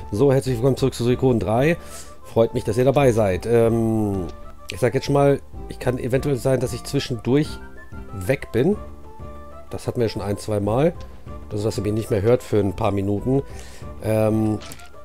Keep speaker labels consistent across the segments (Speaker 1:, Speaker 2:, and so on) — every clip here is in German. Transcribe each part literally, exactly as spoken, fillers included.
Speaker 1: So, herzlich willkommen zurück zu Suikoden drei. Freut mich, dass ihr dabei seid. Ähm, ich sag jetzt schon mal, ich kann eventuell sein, dass ich zwischendurch weg bin. Das hatten wir ja schon ein, zwei Mal. Also, dass ihr mich nicht mehr hört für ein paar Minuten. Ähm,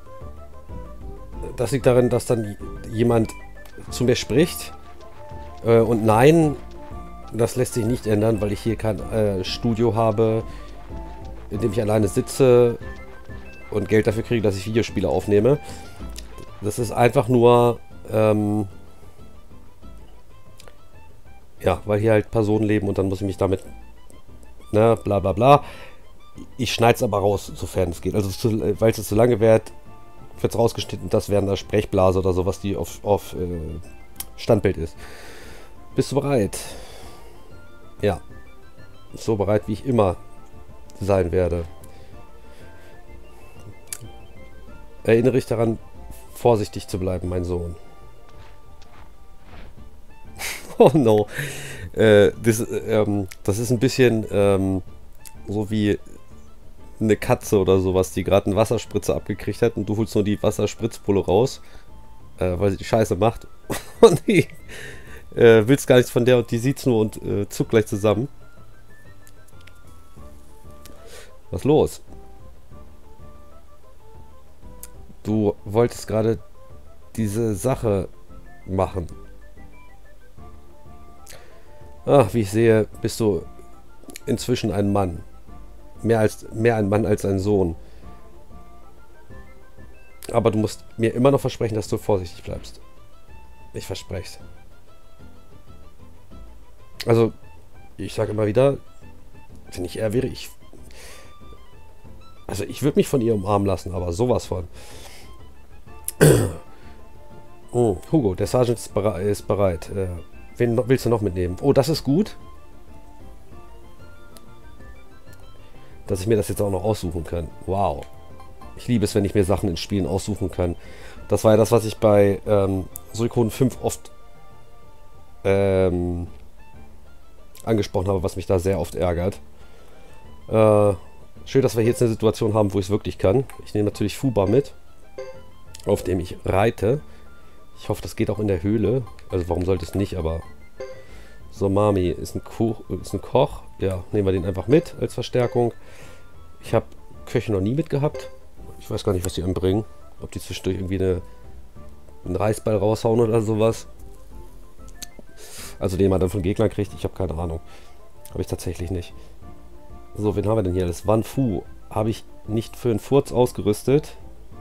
Speaker 1: das liegt daran, dass dann jemand zu mir spricht. Äh, und nein, das lässt sich nicht ändern, weil ich hier kein äh, Studio habe, in dem ich alleine sitze und Geld dafür kriege, dass ich Videospiele aufnehme. Das ist einfach nur, ähm, ja, weil hier halt Personen leben und dann muss ich mich damit, ne, bla bla bla. Ich schneide es aber raus, sofern es geht. Also, weil es zu lange wird, wird es rausgeschnitten. Das wäre eine Sprechblase oder sowas, die auf, auf äh, Standbild ist. Bist du bereit? Ja. So bereit, wie ich immer sein werde. Erinnere dich daran, vorsichtig zu bleiben, mein Sohn. Oh no. Äh, das, ähm, das ist ein bisschen ähm, so wie eine Katze oder sowas, die gerade eine Wasserspritze abgekriegt hat und du holst nur die Wasserspritzpulle raus, äh, weil sie die Scheiße macht. Und die äh, willst gar nichts von der und die sieht's nur und äh, zuckt gleich zusammen. Was ist los? Du wolltest gerade diese Sache machen. Ach, wie ich sehe, bist du inzwischen ein Mann. Mehr als mehr ein Mann als ein Sohn. Aber du musst mir immer noch versprechen, dass du vorsichtig bleibst. Ich verspreche es. Also, ich sage immer wieder, wenn ich er wäre, ich... Also, ich würde mich von ihr umarmen lassen, aber sowas von. Oh, Hugo, der Sergeant ist, bere ist bereit. Äh, wen noch, willst du noch mitnehmen? Oh, das ist gut. Dass ich mir das jetzt auch noch aussuchen kann. Wow. Ich liebe es, wenn ich mir Sachen in Spielen aussuchen kann. Das war ja das, was ich bei ähm, Suikoden fünf oft ähm, angesprochen habe, was mich da sehr oft ärgert. Äh, schön, dass wir jetzt eine Situation haben, wo ich es wirklich kann. Ich nehme natürlich Fuba mit, auf dem ich reite. Ich hoffe, das geht auch in der Höhle. Also warum sollte es nicht, aber... So, Mami ist ein, Ko ist ein Koch. Ja, nehmen wir den einfach mit als Verstärkung. Ich habe Köche noch nie mitgehabt. Ich weiß gar nicht, was die anbringen. Ob die zwischendurch irgendwie eine, einen Reisball raushauen oder sowas. Also den man dann von Gegnern kriegt. Ich habe keine Ahnung. Habe ich tatsächlich nicht. So, wen haben wir denn hier? Das Wan Fu. Habe ich nicht für einen Furz ausgerüstet.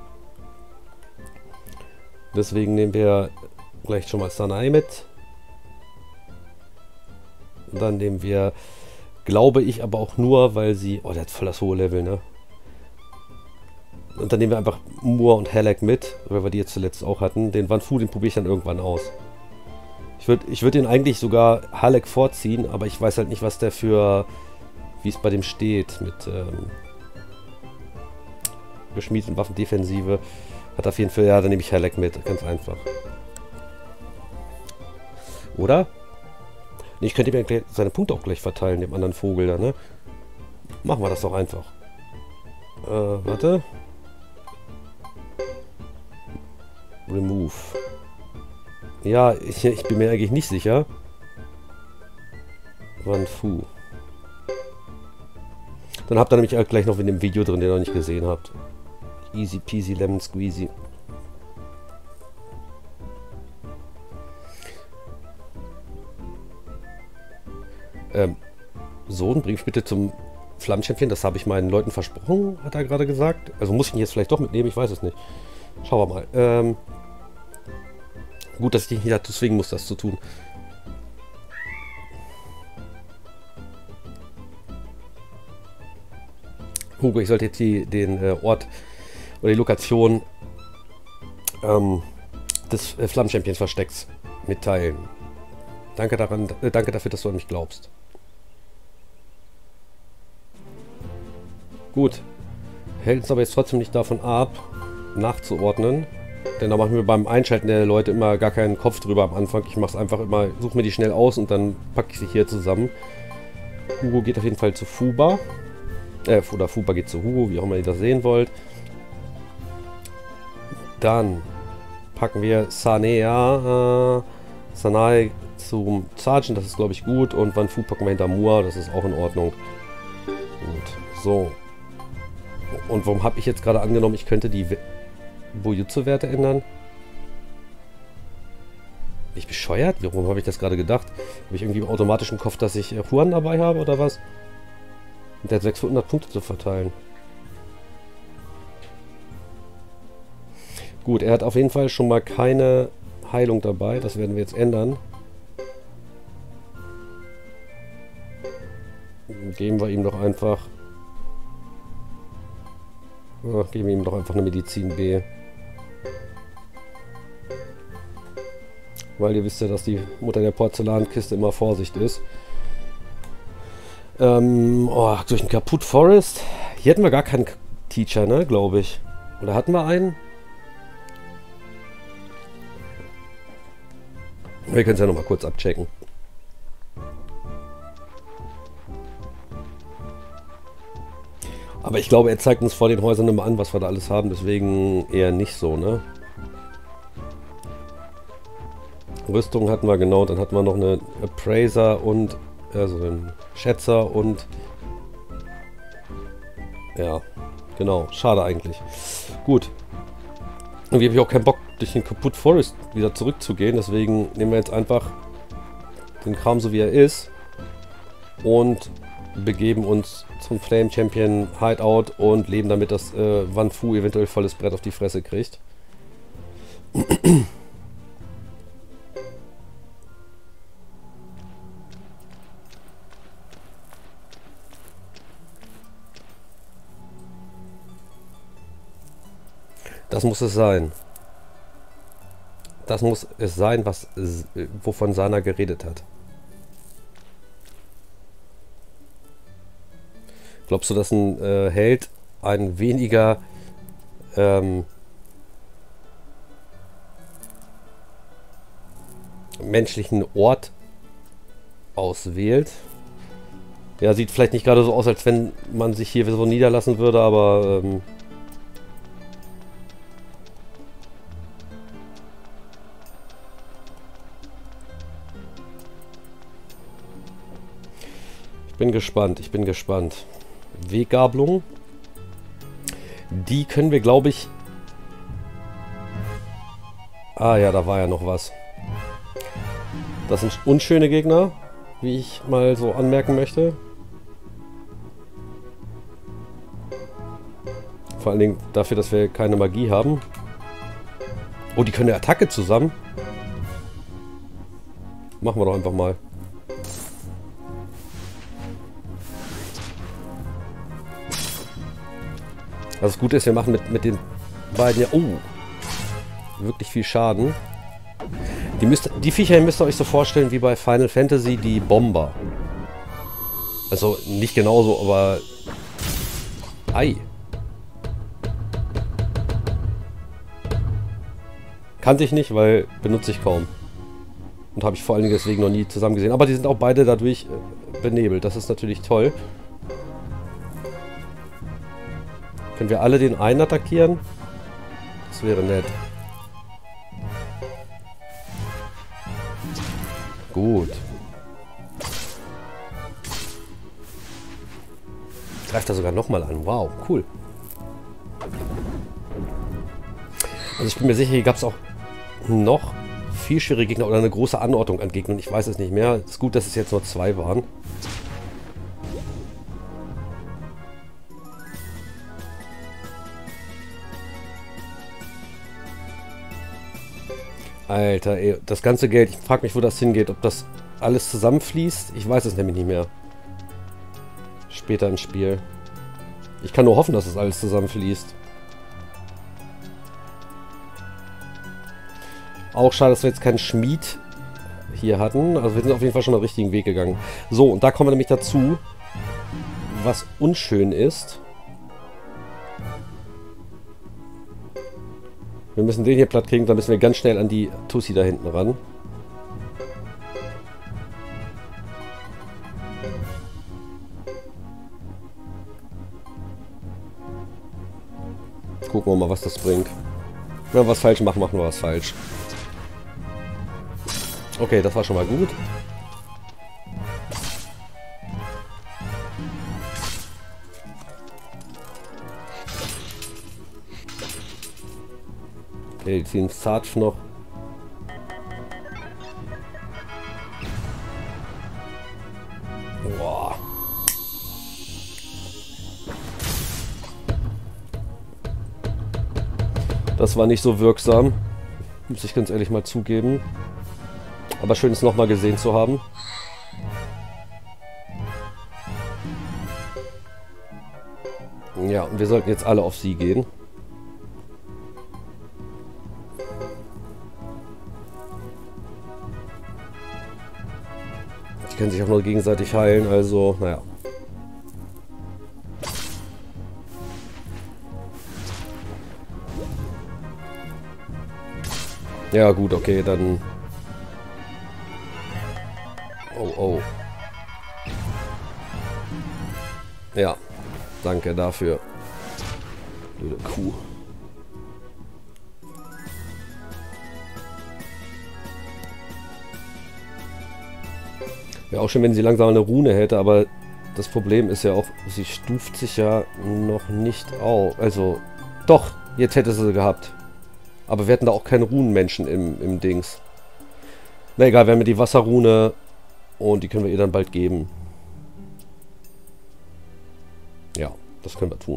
Speaker 1: Deswegen nehmen wir gleich schon mal Sanai mit. Und dann nehmen wir, glaube ich, aber auch nur, weil sie... Oh, der hat voll das hohe Level, ne? Und dann nehmen wir einfach Moore und Halleck mit, weil wir die jetzt zuletzt auch hatten. Den Wan Fu, den probiere ich dann irgendwann aus. Ich würde ich würd den eigentlich sogar Halleck vorziehen, aber ich weiß halt nicht, was der für... Wie es bei dem steht, mit ähm, geschmiedeten Waffendefensive. Hat auf jeden Fall, ja, dann nehme ich Halleck mit, ganz einfach. Oder? Nee, ich könnte mir seine Punkte auch gleich verteilen, dem anderen Vogel da, ne? Machen wir das doch einfach. Äh, warte. Remove. Ja, ich, ich bin mir eigentlich nicht sicher. Wan Fu. Dann habt ihr nämlich auch gleich noch in dem Video drin, den ihr noch nicht gesehen habt. Easy peasy lemon squeezy. Ähm, Sohn, bring mich bitte zum Flammenchampion. Das habe ich meinen Leuten versprochen, hat er gerade gesagt. Also muss ich ihn jetzt vielleicht doch mitnehmen, ich weiß es nicht. Schauen wir mal. Ähm, gut, dass ich dich nicht dazu zwingen muss, das zu tun. Hugo, ich sollte jetzt die, den äh, Ort oder die Lokation ähm, des äh, Flammenchampions-Verstecks mitteilen. Danke, daran, äh, danke dafür, dass du an mich glaubst. Gut. Hält uns aber jetzt trotzdem nicht davon ab, nachzuordnen. Denn da machen wir beim Einschalten der Leute immer gar keinen Kopf drüber am Anfang. Ich mache es einfach immer, suche mir die schnell aus und dann packe ich sie hier zusammen. Hugo geht auf jeden Fall zu Fuba. Äh, oder Fuba geht zu Hugo, wie auch immer ihr das sehen wollt. Dann packen wir Sanea, äh, Sanae zum Sergeant, das ist glaube ich gut. Und Wan Fu packen wir hinter Mua, das ist auch in Ordnung. Gut, so. Und warum habe ich jetzt gerade angenommen, ich könnte die Bujutsu-Werte ändern? Bin ich bescheuert? Warum habe ich das gerade gedacht? Habe ich irgendwie automatisch im Kopf, dass ich Huan dabei habe oder was? Und der hat sechshundert Punkte zu verteilen. Gut, er hat auf jeden Fall schon mal keine Heilung dabei. Das werden wir jetzt ändern. Geben wir ihm doch einfach... Ach, geben wir ihm doch einfach eine Medizin B. Weil ihr wisst ja, dass die Mutter der Porzellankiste immer Vorsicht ist. Ähm, oh, durch den Kaput Forest. Hier hätten wir gar keinen Teacher, ne, glaube ich. Oder hatten wir einen? Wir können es ja nochmal kurz abchecken. Aber ich glaube, er zeigt uns vor den Häusern immer an, was wir da alles haben. Deswegen eher nicht so, ne? Rüstung hatten wir, genau. Dann hatten wir noch eine Appraiser und... Also einen Schätzer und... Ja, genau. Schade eigentlich. Gut. Und wir haben auch keinen Bock, durch den Kaput Forest wieder zurückzugehen. Deswegen nehmen wir jetzt einfach den Kram so wie er ist. Und begeben uns zum Flame Champion Hideout und leben damit, dass äh, Wan Fu eventuell volles Brett auf die Fresse kriegt. Das muss es sein. Das muss es sein, was, wovon Sana geredet hat. Glaubst du, dass ein äh, Held einen weniger ähm, menschlichen Ort auswählt? Ja, sieht vielleicht nicht gerade so aus, als wenn man sich hier so niederlassen würde, aber... Ähm, ich bin gespannt, ich bin gespannt. Weggabelung. Die können wir, glaube ich... Ah ja, da war ja noch was. Das sind unschöne Gegner, wie ich mal so anmerken möchte. Vor allen Dingen dafür, dass wir keine Magie haben. Oh, die können eine Attacke zusammen. Machen wir doch einfach mal. Was gut ist, wir machen mit, mit den beiden ja... Oh! Wirklich viel Schaden. Die, müsst, die Viecher müsst ihr euch so vorstellen wie bei Final Fantasy die Bomber. Also nicht genauso, aber... Ei! Kannte ich nicht, weil benutze ich kaum. Und habe ich vor allen Dingen deswegen noch nie zusammen gesehen. Aber die sind auch beide dadurch benebelt. Das ist natürlich toll. Können wir alle den einen attackieren? Das wäre nett. Gut. Greift er sogar nochmal an. Wow, cool. Also ich bin mir sicher, hier gab es auch noch viel schwierige Gegner oder eine große Anordnung an Gegnern. Ich weiß es nicht mehr. Es ist gut, dass es jetzt nur zwei waren. Alter, ey, das ganze Geld, ich frage mich, wo das hingeht, ob das alles zusammenfließt. Ich weiß es nämlich nicht mehr. Später im Spiel. Ich kann nur hoffen, dass es alles zusammenfließt. Auch schade, dass wir jetzt keinen Schmied hier hatten. Also wir sind auf jeden Fall schon den richtigen Weg gegangen. So, und da kommen wir nämlich dazu, was unschön ist. Wir müssen den hier platt kriegen, dann müssen wir ganz schnell an die Tussi da hinten ran. Gucken wir mal, was das bringt. Wenn wir was falsch machen, machen wir was falsch. Okay, das war schon mal gut. Okay, die ziehen Sarge noch. Boah. Das war nicht so wirksam. Muss ich ganz ehrlich mal zugeben. Aber schön, es nochmal gesehen zu haben. Ja, und wir sollten jetzt alle auf sie gehen. Die können sich auch nur gegenseitig heilen, also, naja. Ja gut, okay, dann... Oh, oh. Ja, danke dafür. Blöde Kuh. Ja, auch schon, wenn sie langsam eine Rune hätte, aber das Problem ist ja auch, sie stuft sich ja noch nicht auf. Also, doch, jetzt hätte sie gehabt. Aber wir hatten da auch keinen Runenmenschen im, im Dings. Na egal, wir haben ja die Wasserrune und die können wir ihr dann bald geben. Ja, das können wir tun.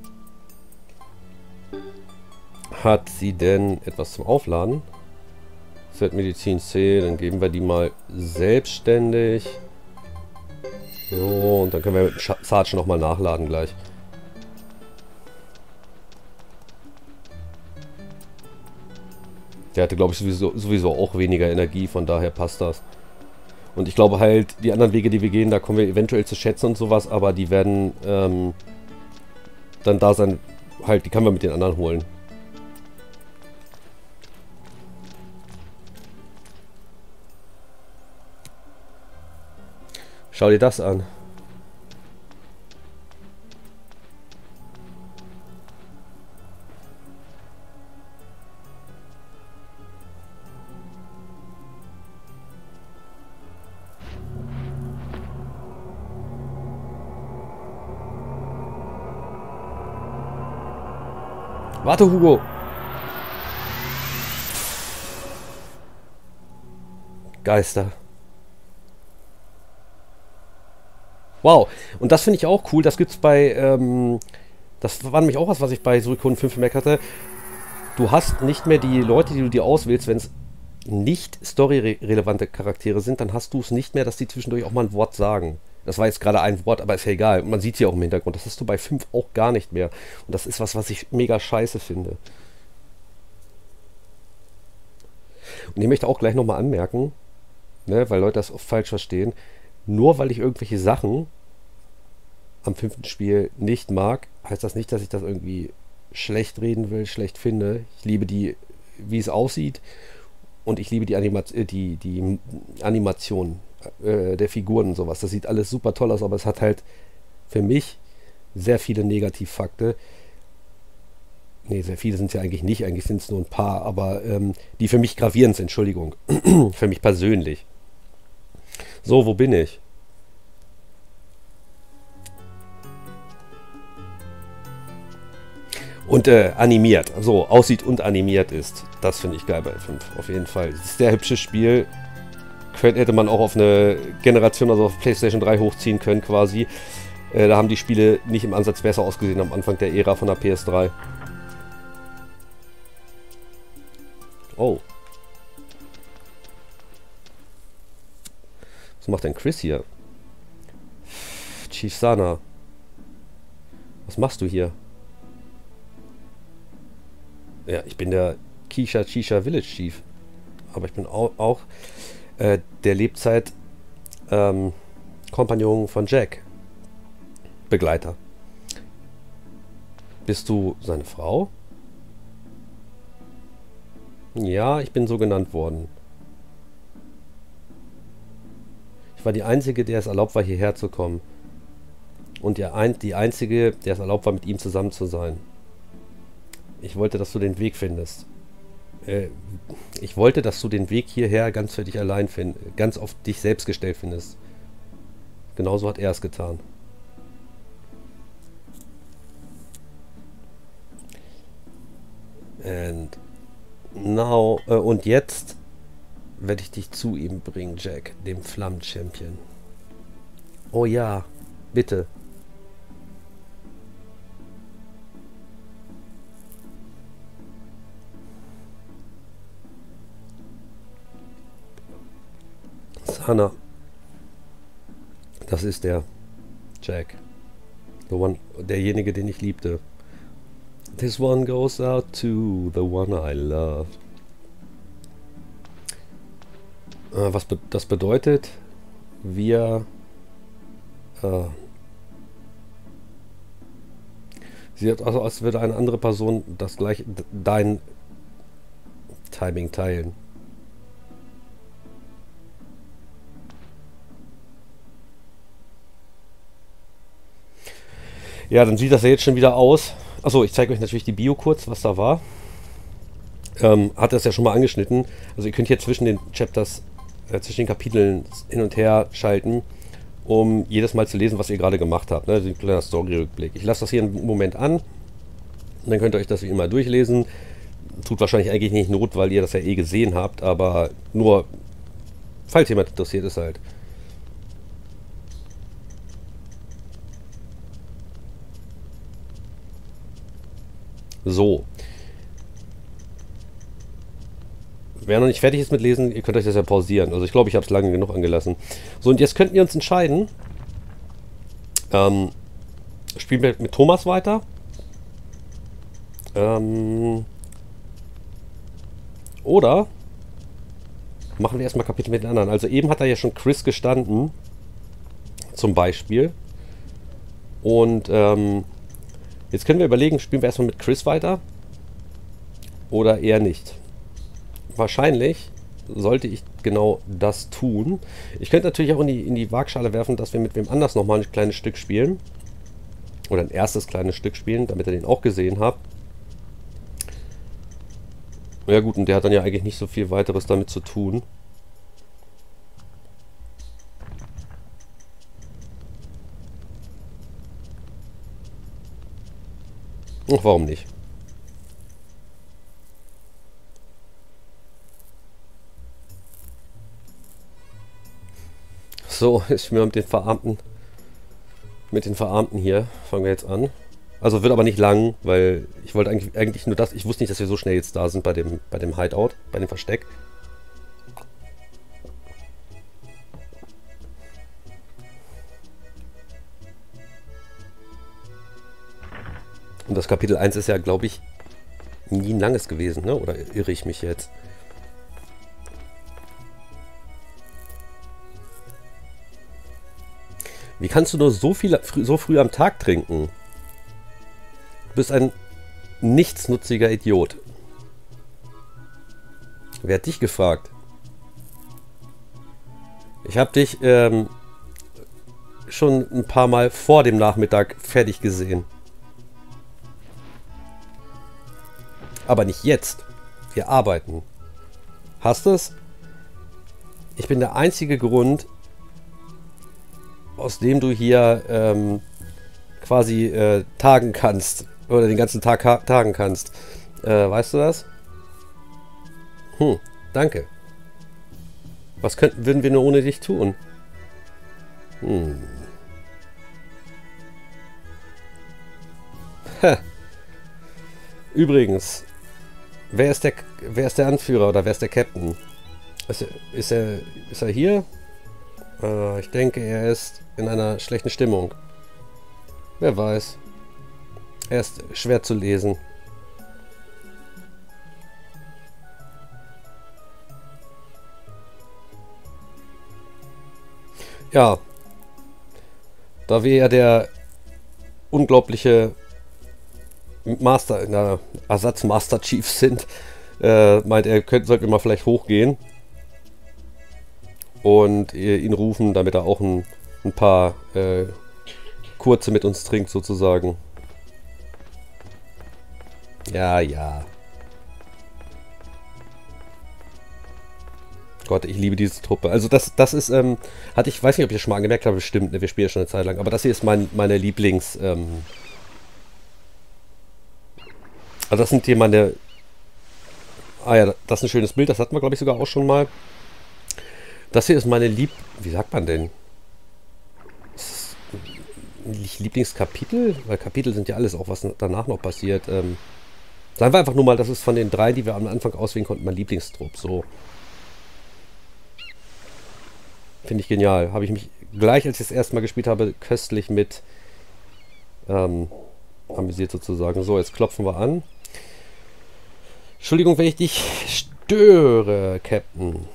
Speaker 1: Hat sie denn etwas zum Aufladen? Set Medizin C, dann geben wir die mal selbstständig. So, und dann können wir mit dem Sarge nochmal nachladen gleich. Der hatte, glaube ich, sowieso, sowieso auch weniger Energie, von daher passt das. Und ich glaube halt, die anderen Wege, die wir gehen, da kommen wir eventuell zu Schätzen und sowas, aber die werden ähm, dann da sein, halt, die können wir mit den anderen holen. Schau dir das an. Warte, Hugo. Geister. Wow. Und das finde ich auch cool. Das gibt's bei, ähm, das war nämlich auch was, was ich bei Suikoden fünf gemerkt hatte. Du hast nicht mehr die Leute, die du dir auswählst, wenn es nicht storyrelevante Charaktere sind, dann hast du es nicht mehr, dass die zwischendurch auch mal ein Wort sagen. Das war jetzt gerade ein Wort, aber ist ja egal. Man sieht sie auch im Hintergrund. Das hast du bei fünf auch gar nicht mehr. Und das ist was, was ich mega scheiße finde. Und ich möchte auch gleich nochmal anmerken, ne, weil Leute das oft falsch verstehen, nur weil ich irgendwelche Sachen am fünften Spiel nicht mag, heißt das nicht, dass ich das irgendwie schlecht reden will, schlecht finde. Ich liebe die, wie es aussieht, und ich liebe die, Anima die, die Animation äh, der Figuren und sowas. Das sieht alles super toll aus, aber es hat halt für mich sehr viele Negativfakte. Ne, sehr viele sind es ja eigentlich nicht, eigentlich sind es nur ein paar, aber ähm, die für mich gravierend sind, Entschuldigung. Für mich persönlich. So, wo bin ich? Und äh, animiert, so aussieht und animiert ist. Das finde ich geil bei fünf, auf jeden Fall. Das ist ein sehr hübsches Spiel. Könnt, hätte man auch auf eine Generation, also auf PlayStation drei hochziehen können quasi. Äh, da haben die Spiele nicht im Ansatz besser ausgesehen am Anfang der Ära von der P S drei. Oh. Was macht denn Chris hier? Chief Sana. Was machst du hier? Ja, ich bin der Kisha Chisha Village Chief. Aber ich bin auch, auch äh, der Lebzeit ähm, Kompagnon von Jack. Begleiter. Bist du seine Frau? Ja, ich bin so genannt worden. Ich war die Einzige, der es erlaubt war, hierher zu kommen. Und die, ein, die Einzige, der es erlaubt war, mit ihm zusammen zu sein. Ich wollte, dass du den Weg findest. Äh, ich wollte, dass du den Weg hierher ganz für dich allein findest, ganz auf dich selbst gestellt findest. Genauso hat er es getan. And now, äh, und jetzt werde ich dich zu ihm bringen, Jack, dem Flammen-Champion. Oh ja, bitte. Sana. Das ist der Jack. The one, derjenige, den ich liebte. This one goes out to the one I love. Äh, was be das bedeutet, wir äh, sie hat also, als würde eine andere Person das gleiche, dein Timing teilen. Ja, dann sieht das ja jetzt schon wieder aus. Achso, ich zeige euch natürlich die Bio kurz, was da war. Ähm, hat das ja schon mal angeschnitten. Also ihr könnt hier zwischen den Chapters, äh, zwischen den Kapiteln hin und her schalten, um jedes Mal zu lesen, was ihr gerade gemacht habt. Ne? Also ein kleiner Story-Rückblick. Ich lasse das hier einen Moment an. Und dann könnt ihr euch das wie immer durchlesen. Tut wahrscheinlich eigentlich nicht Not, weil ihr das ja eh gesehen habt. Aber nur, falls jemand interessiert ist halt. So. Wer noch nicht fertig ist mit Lesen, ihr könnt euch das ja pausieren. Also ich glaube, ich habe es lange genug angelassen. So, und jetzt könnten wir uns entscheiden. Ähm, spielen wir mit Thomas weiter. Ähm, oder machen wir erstmal Kapitel mit den anderen. Also eben hat da ja schon Chris gestanden. Zum Beispiel. Und ähm, jetzt können wir überlegen, spielen wir erstmal mit Chris weiter oder eher nicht. Wahrscheinlich sollte ich genau das tun. Ich könnte natürlich auch in die, in die Waagschale werfen, dass wir mit wem anders nochmal ein kleines Stück spielen. Oder ein erstes kleines Stück spielen, damit ihr den auch gesehen habt. Ja gut, und der hat dann ja eigentlich nicht so viel weiteres damit zu tun. Ach, warum nicht? So, ist mir mit den Verarmten. Mit den Verarmten hier fangen wir jetzt an. Also wird aber nicht lang, weil ich wollte eigentlich, eigentlich nur das. Ich wusste nicht, dass wir so schnell jetzt da sind bei dem, bei dem Hideout, bei dem Versteck. Und das Kapitel eins ist ja, glaube ich, nie ein langes gewesen, ne? Oder irre ich mich jetzt? Wie kannst du nur so viel so früh am Tag trinken? Du bist ein nichtsnutziger Idiot. Wer hat dich gefragt? Ich habe dich ähm, schon ein paar Mal vor dem Nachmittag fertig gesehen. Aber nicht jetzt. Wir arbeiten. Hast du es? Ich bin der einzige Grund, aus dem du hier ähm, quasi äh, tagen kannst. Oder den ganzen Tag tagen kannst. Äh, weißt du das? Hm, danke. Was könnten, würden wir nur ohne dich tun? Hm. Ha. Übrigens, wer ist der, wer ist der Anführer oder wer ist der Captain? Ist er, ist er, ist er hier? Äh, ich denke, er ist in einer schlechten Stimmung. Wer weiß. Er ist schwer zu lesen. Ja. Da wir ja der unglaubliche Master, na, Ersatz Master Chief sind, äh, meint er, könnt, sollten wir mal vielleicht hochgehen und ihn rufen, damit er auch ein, ein paar äh, kurze mit uns trinkt, sozusagen. Ja, ja. Gott, ich liebe diese Truppe. Also das, das ist, ähm, hatte ich, weiß nicht, ob ich das schon mal angemerkt habe, bestimmt, ne? Wir spielen ja schon eine Zeit lang. Aber das hier ist mein, meine Lieblings, ähm, also das sind hier meine, ah ja, das ist ein schönes Bild, das hatten wir, glaube ich, sogar auch schon mal. Das hier ist meine Lieb, wie sagt man denn? Ist nicht Lieblingskapitel? Weil Kapitel sind ja alles, auch was danach noch passiert. Ähm, sagen wir einfach nur mal, das ist von den drei, die wir am Anfang auswählen konnten, mein Lieblingstrupp, so. Finde ich genial. Habe ich mich gleich, als ich das erste Mal gespielt habe, köstlich mit ähm, amüsiert sozusagen. So, jetzt klopfen wir an. Entschuldigung, wenn ich dich störe, Captain.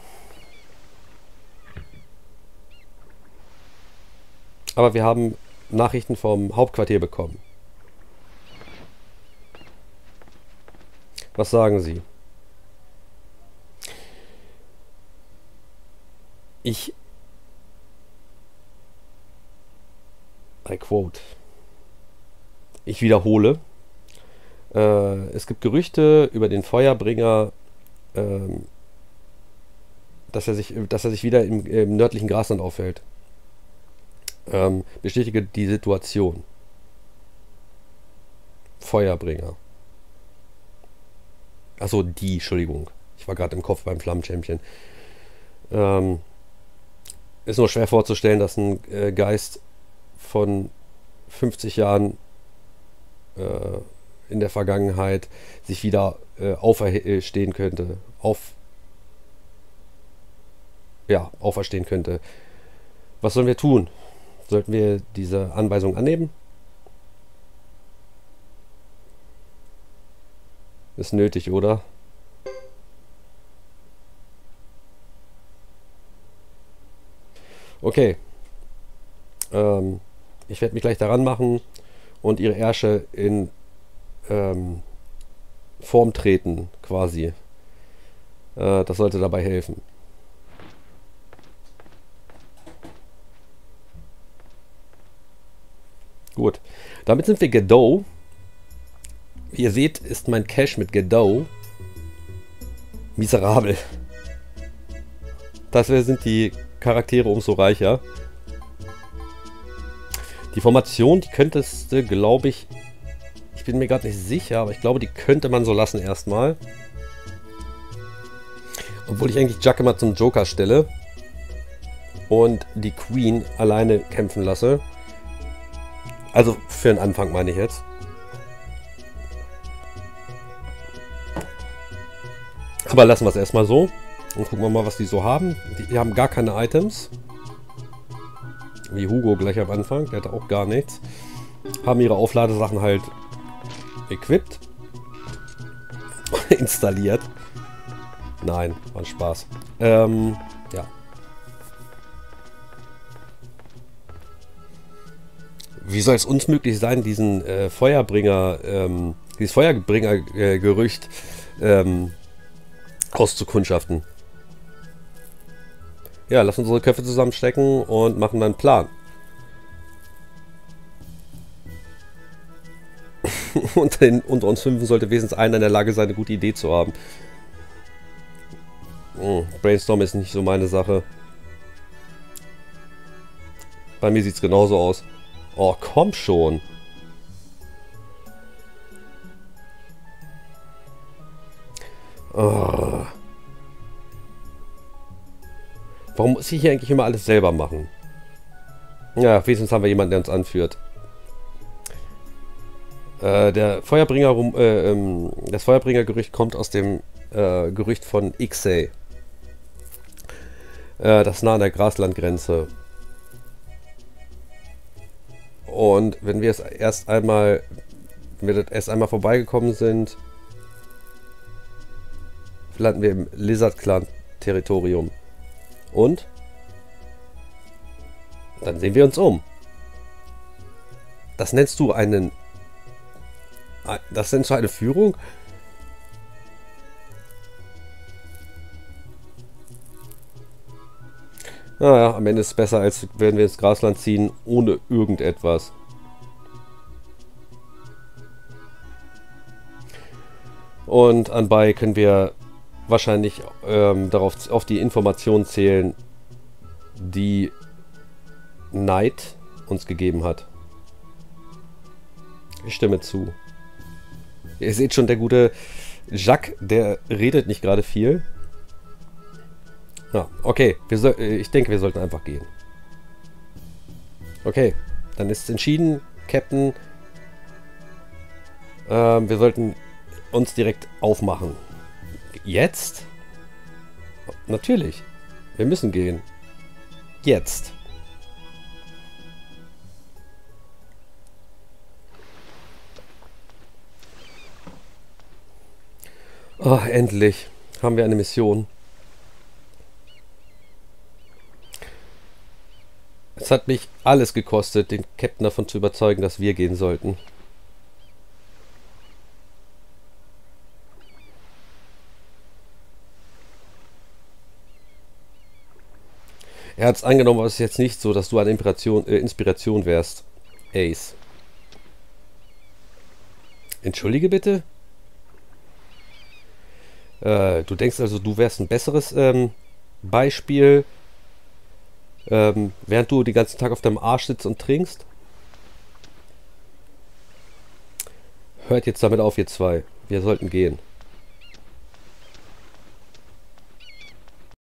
Speaker 1: Aber wir haben Nachrichten vom Hauptquartier bekommen. Was sagen Sie? Ich... I quote. Ich wiederhole. Äh, es gibt Gerüchte über den Feuerbringer, ähm, dass er sich, dass er sich wieder im, im nördlichen Grasland aufhält. Ähm, bestätige die Situation. Feuerbringer. Achso, die, Entschuldigung. Ich war gerade im Kopf beim Flammen-Champion. Ähm, ist nur schwer vorzustellen, dass ein äh, Geist von fünfzig Jahren äh, in der Vergangenheit sich wieder äh, auferstehen könnte. Auf, ja, auferstehen könnte. Was sollen wir tun? Sollten wir diese Anweisung annehmen? Ist nötig, oder? Okay. Ähm, ich werde mich gleich daran machen und ihre Ärsche in ähm, Form treten, quasi. Äh, das sollte dabei helfen. Gut. Damit sind wir Godot. Wie ihr seht, ist mein Cache mit Godot miserabel. Das sind die Charaktere umso reicher. Die Formation, die könntest du, glaube ich, ich bin mir gerade nicht sicher, aber ich glaube, die könnte man so lassen erstmal. Obwohl ich eigentlich Jack immer zum Joker stelle und die Queen alleine kämpfen lasse. Also für den Anfang meine ich jetzt. Aber lassen wir es erstmal so. Und gucken wir mal, was die so haben. Die haben gar keine Items. Wie Hugo gleich am Anfang. Der hat auch gar nichts. Haben ihre Aufladesachen halt equipped. Installiert. Nein, war ein Spaß. Ähm, ja. Wie soll es uns möglich sein, diesen äh, Feuerbringer, ähm, dieses Feuerbringer-Gerücht ähm, auszukundschaften? Ja, lass unsere Köpfe zusammenstecken und machen dann einen Plan. unter, den, unter uns fünf sollte wenigstens einer in der Lage sein, eine gute Idee zu haben. Hm, Brainstorm ist nicht so meine Sache. Bei mir sieht es genauso aus. Oh, komm schon. Oh. Warum muss ich hier eigentlich immer alles selber machen? Ja, wenigstens haben wir jemanden, der uns anführt. Äh, der Feuerbringer, äh, ähm, das Feuerbringer-Gerücht kommt aus dem äh, Gerücht von Ixay. Äh, das ist nah an der Graslandgrenze. Und wenn wir es erst einmal, wenn wir erst einmal vorbeigekommen sind, landen wir im Lizard Clan Territorium. Und dann sehen wir uns um. Das nennst du einen, das nennst du eine Führung? Naja, am Ende ist es besser, als wenn wir ins Grasland ziehen, ohne irgendetwas. Und anbei können wir wahrscheinlich ähm, darauf auf die Informationen zählen, die Knight uns gegeben hat. Ich stimme zu. Ihr seht schon, der gute Jacques, der redet nicht gerade viel. Ja, okay. Wir so, ich denke, wir sollten einfach gehen. Okay, dann ist es entschieden, Captain. Ähm, wir sollten uns direkt aufmachen. Jetzt? Natürlich. Wir müssen gehen. Jetzt. Oh, endlich haben wir eine Mission. Es hat mich alles gekostet, den Captain davon zu überzeugen, dass wir gehen sollten. Er hat es angenommen, aber es ist jetzt nicht so, dass du eine Inspiration, äh, Inspiration wärst, Ace. Entschuldige bitte? Äh, du denkst also, du wärst ein besseres ähm, Beispiel, ähm, während du den ganzen Tag auf deinem Arsch sitzt und trinkst? Hört jetzt damit auf, ihr zwei. Wir sollten gehen.